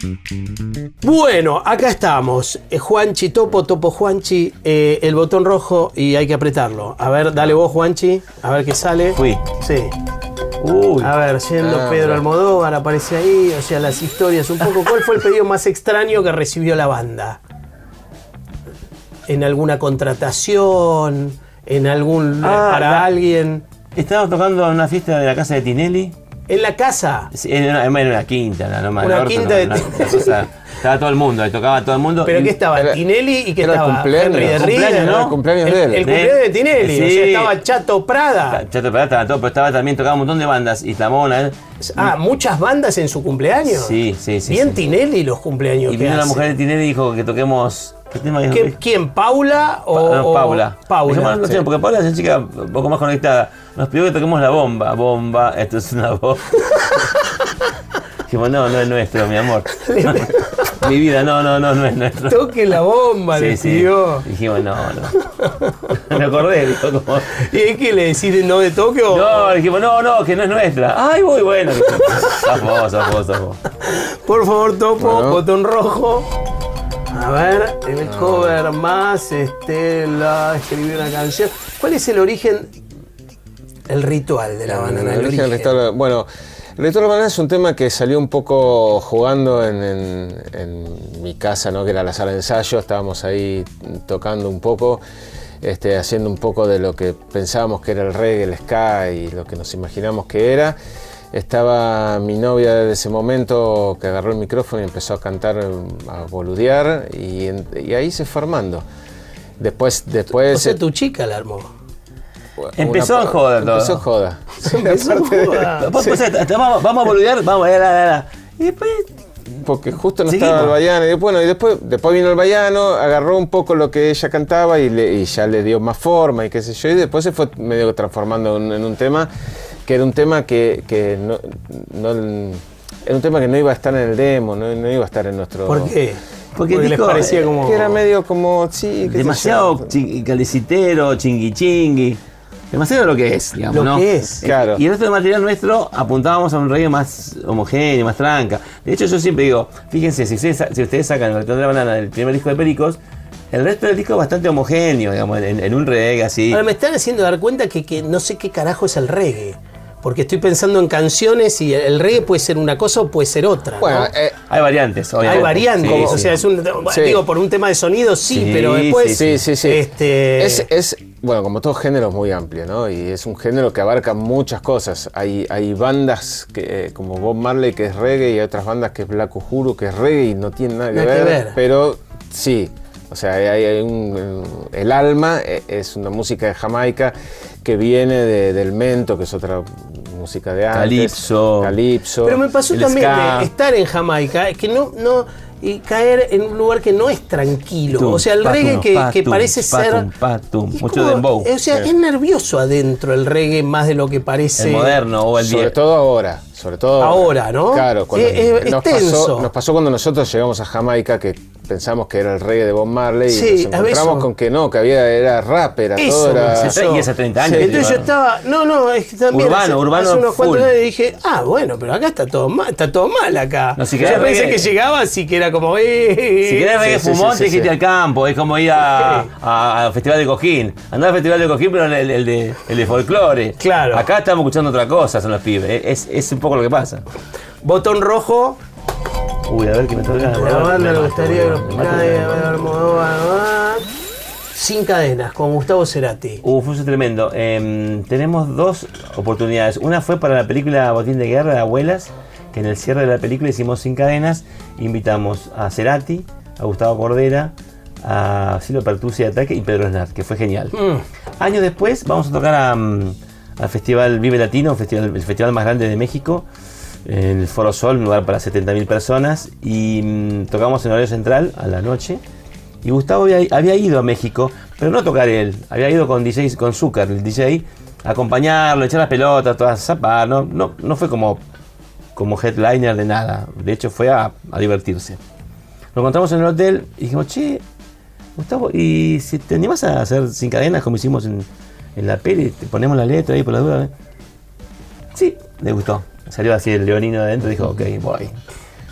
Bueno, acá estamos. Juanchi, Topo Juanchi, el botón rojo y hay que apretarlo. A ver, dale vos, Juanchi, a ver qué sale. Fui. Sí. Uy. A ver, siendo Pedro Almodóvar, aparece ahí, o sea, las historias un poco. ¿Cuál fue el pedido más extraño que recibió la banda? ¿En alguna contratación? ¿En algún para alguien? Estábamos tocando en una fiesta de la casa de Tinelli. ¿En la casa? Sí, en una quinta, no más. Una quinta de estaba todo el mundo, ahí tocaba todo el mundo. ¿Pero qué estaba? ¿Tinelli y qué era estaba? Henry de Riga, cumpleaños, ¿no? ¿no? El cumpleaños de él. El cumpleaños de Tinelli, Sí. o sea, estaba Chato Prada. Chato Prada estaba todo, pero estaba también, tocaba un montón de bandas y clamó una vez. ¿Muchas bandas en su cumpleaños? Sí. Bien sí. Tinelli los cumpleaños Y que vino la hace. mujer de Tinelli y dijo que toquemos. ¿Qué tema dijo? ¿Quién? ¿Paula No, Paula. Paula. Dijimos, no sé, porque Paula es una chica un poco más conectada. Nos pidió que toquemos la bomba. Bomba, esto es una bomba. Dijimos, no es nuestro, mi amor. Mi vida, no es nuestro. Toque la bomba, le pidió. Dijimos, no. Me acordé, dijo como. ¿Y es que le decís no de toque o...? No, dijimos, no, que no es nuestra. Ay, muy bueno. Zafó. Por favor, Topo, Bueno. botón rojo. A ver, en el cover más, Estela escribió una canción. ¿Cuál es el origen, el ritual de la banana? El origen del ritual, bueno, el ritual de la banana es un tema que salió un poco jugando en mi casa, ¿no? Que era la sala de ensayo. Estábamos ahí tocando un poco, haciendo un poco de lo que pensábamos que era el reggae, el ska y lo que nos imaginamos que era. Estaba mi novia de ese momento que agarró el micrófono y empezó a cantar, a boludear, y ahí se fue armando. Después O sea, tu chica la armó. Empezó en joda todo. Empezó en joda. Empezó en joda. Vamos a boludear, vamos, Y después. Porque justo no Seguimos. estaba el Bayano. Y bueno, y después vino el Bayano, agarró un poco lo que ella cantaba y ya le dio más forma y qué sé yo. Y después se fue medio transformando en un tema que era un tema que no era un tema que no iba a estar en el demo, no iba a estar en nuestro... ¿Por qué? Porque el les disco, parecía como... Que era medio como... Sí, qué demasiado sé yo. calecitero, chingui. Demasiado lo que es, digamos, Lo ¿no? que es. Claro. Y el resto del material nuestro apuntábamos a un reggae más homogéneo, más tranca. De hecho, yo siempre digo, fíjense, si ustedes sacan el Ritual de la Banana del primer disco de Pericos, el resto del disco es bastante homogéneo, digamos, en un reggae así. Ahora me están haciendo dar cuenta que no sé qué carajo es el reggae. Porque estoy pensando en canciones y el reggae puede ser una cosa o puede ser otra, ¿no? Bueno, Hay variantes, obviamente. Hay variantes, Sí, o sí. sea, es un, Sí. digo, por un tema de sonido sí, Sí, pero después... Sí. Este, Bueno, como todo género es muy amplio, ¿no? Y es un género que abarca muchas cosas. Hay bandas que, como Bob Marley, que es reggae, y hay otras bandas que es Black Uhuru, que es reggae y no tiene nada que ver. Pero sí, o sea, el alma es una música de Jamaica que viene del mento, que es otra música de antes. Calipso. Pero me pasó el también ska. de estar en Jamaica, que y caer en un lugar que no es tranquilo. O sea, el reggae que parece ser... Patum, es mucho como- dembow. O sea, es nervioso adentro el reggae más de lo que parece... El moderno o el Sobre viejo. todo ahora. Ahora, ¿no? Claro, cuando Es tenso. nos pasó cuando nosotros llegamos a Jamaica, que pensamos que era el reggae de Bob Marley, Sí, y nos encontramos con que no, que era rap, era Eso todo, me era... pasó. Y hace 30 años. Entonces yo estaba... No, es que también Urbano, hace unos cuantos full. años dije, bueno, pero acá está todo mal acá. No, si Yo querés pensé reggae- que llegaba así que era como... Si querés reggae sí, fumón, sí, te dijiste sí. al campo. Es como ir al Festival de Cojín. Andá al Festival de Cojín, pero el de folclore. Claro. Acá estamos escuchando otra cosa, son los pibes. Es un poco lo que pasa. Botón rojo. Uy, a ver qué me toca. La banda le gustaría que nos picae, a ver, Almodóvar. Sin cadenas, con Gustavo Cerati. Fue eso tremendo. Tenemos dos oportunidades. Una fue para la película Botín de Guerra de Abuelas, que en el cierre de la película hicimos Sin Cadenas. Invitamos a Cerati, a Gustavo Cordera, a Silvio Pertusi de Ataque y Pedro Aznar, que fue genial. Años después vamos a tocar al Festival Vive Latino, el festival más grande de México, en el Foro Sol, un lugar para 70.000 personas, y tocamos en horario central a la noche. Y Gustavo había ido a México, pero no a tocar él, había ido con DJs, con Zúcar, el DJ, a acompañarlo, echar las pelotas, todas zapas, no fue como headliner de nada, de hecho fue a divertirse. Nos encontramos en el hotel y dijimos, che, Gustavo, ¿y si te animás a hacer Sin Cadenas como hicimos en la peli? Te ponemos la letra ahí por la duda. Sí, le gustó. Salió así el leonino de adentro y dijo, ok, voy.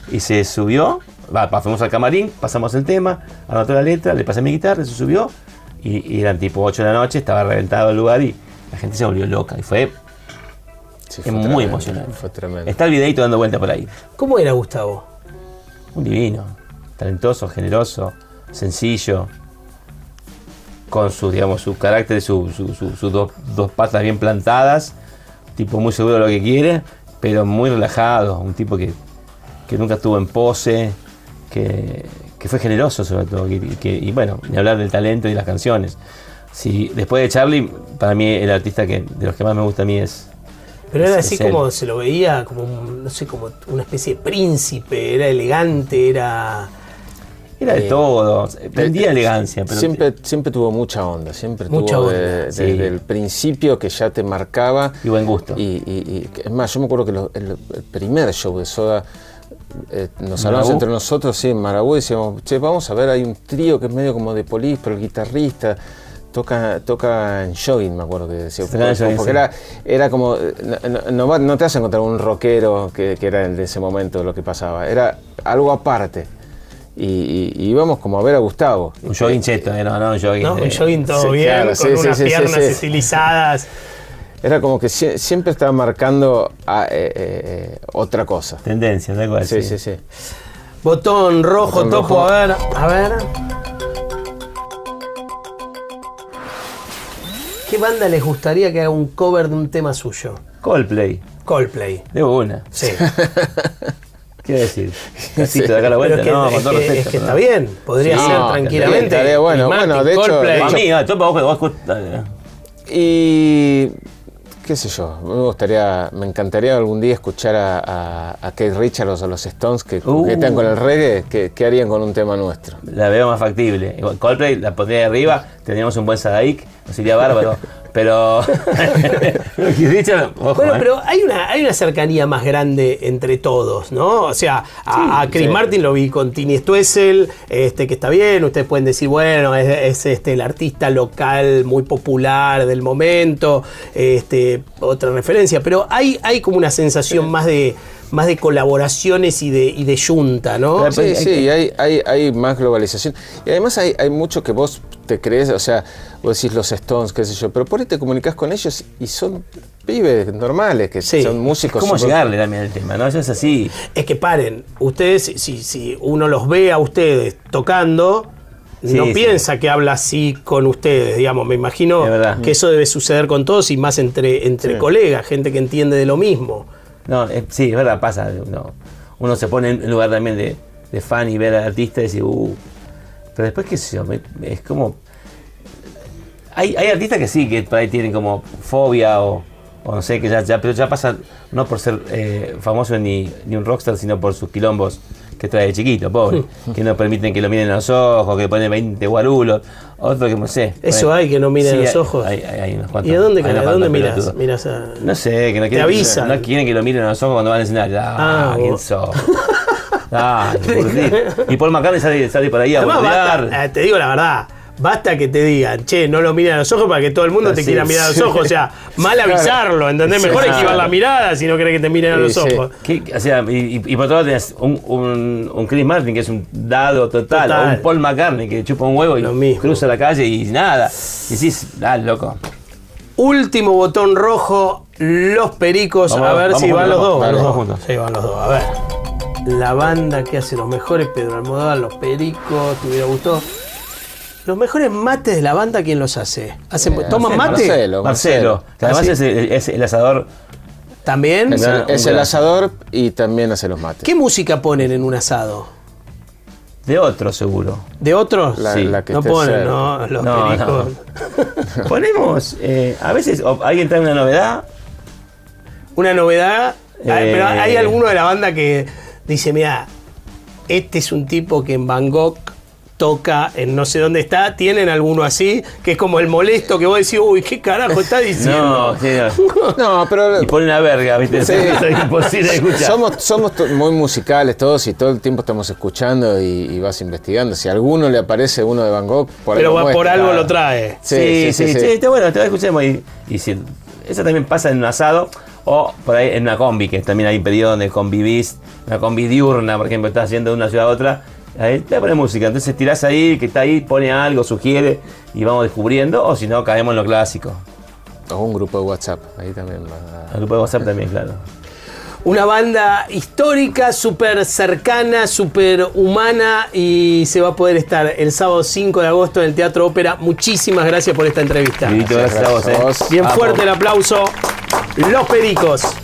y se subió, fuimos al camarín, pasamos el tema, anotó la letra, le pasé mi guitarra, se subió y eran tipo 8 de la noche, estaba reventado el lugar y la gente se volvió loca y fue, Fue muy tremendo, emocionante. Fue tremendo. Está el videito dando vuelta por ahí. ¿Cómo era Gustavo? Un divino, talentoso, generoso, sencillo, con su carácter, sus dos patas bien plantadas, tipo muy seguro de lo que quiere, pero muy relajado, un tipo que nunca estuvo en pose, que fue generoso sobre todo, y bueno, ni hablar del talento y las canciones. Sí, después de Charlie, para mí el artista de los que más me gusta a mí es... Pero era es así él. como se lo veía, como, no sé, como una especie de príncipe, era elegante, era... Era de todo, tendía elegancia, pero Siempre tuvo mucha onda, siempre Mucha tuvo onda, sí. desde el principio que ya te marcaba. y buen gusto. Y es más, yo me acuerdo que el primer show de Soda, nos hablamos Marabú. entre nosotros, sí, en Marabú, decíamos, che, vamos a ver, hay un trío que es medio como de Police, pero el guitarrista toca en jogging, me acuerdo que decía. Toca en jogging, Porque sí. era como, no te vas a encontrar un rockero que era el de ese momento lo que pasaba, era algo aparte. Y íbamos como a ver a Gustavo. Un jogging cheto, no un jogging. ¿No? Un jogging todo sí, bien, claro, con sí, unas sí, sí, piernas sí. estilizadas. Era como que siempre estaba marcando otra cosa. Tendencia, tal cual. Sí, sí, sí. Botón rojo, Botón topo, rojo. a ver. ¿Qué banda les gustaría que haga un cover de un tema suyo? Coldplay, Coldplay. de una. Sí. ¿Qué decir? Casito de acá a la vuelta, Pero no, con todo respeto. es que pero está no. bien, podría Sí, ser no, tranquilamente. estaría bueno. Chris Bueno, Martin, de hecho- Coldplay. de A hecho- mí, vos Y qué sé yo, me encantaría algún día escuchar a Keith Richards o a los Stones que están con el reggae, ¿qué harían con un tema nuestro? la veo más factible. Igual, Coldplay la pondría de arriba, tendríamos un buen Sadaik, nos iría bárbaro. Pero. Richard, ojo, Bueno, pero hay una cercanía más grande entre todos, ¿no? O sea, a Chris Martin lo vi con Tini Stoessel, que está bien, ustedes pueden decir, bueno, es el artista local muy popular del momento, otra referencia, pero hay como una sensación más de colaboraciones y de yunta, ¿no? Sí, sí, hay más globalización. Y además hay mucho que vos te crees, o sea, vos decís los Stones, qué sé yo, pero por ahí te comunicas con ellos y son pibes normales, que Sí. son músicos. ¿Cómo súper- llegarle también al tema? ¿No? Eso es así. Es que paren, ustedes, si uno los ve a ustedes tocando, Sí, no sí. piensa que habla así con ustedes, digamos. Me imagino Es verdad. que eso debe suceder con todos y más entre Sí. colegas, gente que entiende de lo mismo. No, sí, es verdad, pasa. Uno se pone en lugar también de fan y ver al artista y decir, pero después, qué sé yo, es como. Hay artistas que sí, que por ahí tienen como fobia o no sé, que pero ya pasa, no por ser famoso ni un rockstar, sino por sus quilombos que trae de chiquito, pobre. Que no permiten que lo miren a los ojos, que ponen 20 guarulos. Otro que no sé. Eso hay, que no miren a los ojos. Hay unos cuantos. ¿Y a dónde, hay unos a dónde cuantos miras? pelotudos. Miras a... No sé, que no quieren, avisan. no quieren que lo miren a los ojos cuando van al escenario. ¿Quién vos. sos? Y Paul McCartney sale por ahí a Además, boludear. basta, te digo la verdad, basta que te digan, che, no lo miren a los ojos para que todo el mundo te Sí, quiera mirar a los sí. ojos. O sea, mal avisarlo, ¿entendés? Sí, Mejor claro. esquivar la mirada si no querés que te miren a los Sí, ojos. O sea, y por otro lado tenés un Chris Martin que es un dado total, Total. o un Paul McCartney que chupa un huevo y Lo mismo. cruza la calle y nada. Y decís, dale, loco. Último botón rojo, Los Pericos. Vamos, a ver vamos si van juntos, los dos. vamos, van los vamos dos. juntos. Sí, van los dos. A ver. La banda que hace los mejores, Pedro Almodóvar, Los Pericos, ¿te hubiera gustado? Los mejores mates de la banda, ¿quién los hace? ¿Toman mate? Marcelo. Que además ¿Ah, sí? es el asador. ¿También? Es, No, es un el gran- asador y también hace los mates. ¿Qué música ponen en un asado? De otro, seguro. ¿De otros? Sí. La que No esté ponen, cerca. ¿no? Los No, Pericos. Ponemos, a veces alguien trae una novedad. Una novedad. Pero hay Eh. alguno de la banda que dice, mira, este es un tipo que en Bangkok toca en no sé dónde está. ¿Tienen alguno así? Que es como el molesto que vos decís, uy, ¿qué carajo está diciendo? No, sí, no. No, pero Y pone una verga, ¿viste? Sí. Es imposible de escuchar. somos muy musicales todos y todo el tiempo estamos escuchando y vas investigando. Si a alguno le aparece uno de Van Gogh, por ahí Pero lo va por muestra. algo lo trae. Sí, está bueno, te escuchemos y si eso también pasa en un asado O por ahí en una combi, que también hay un periodo donde convivís, una combi diurna, por ejemplo, estás yendo de una ciudad a otra, ahí te pone música, entonces tirás ahí, que está ahí, pone algo, sugiere y vamos descubriendo, o si no, caemos en lo clásico. O un grupo de WhatsApp, ahí también va. El grupo de WhatsApp también, claro. Una banda histórica, súper cercana, súper humana, y se va a poder estar el sábado 5 de agosto en el Teatro Ópera. Muchísimas gracias por esta entrevista. Gracias a vos. Bien fuerte el aplauso. Los Pericos.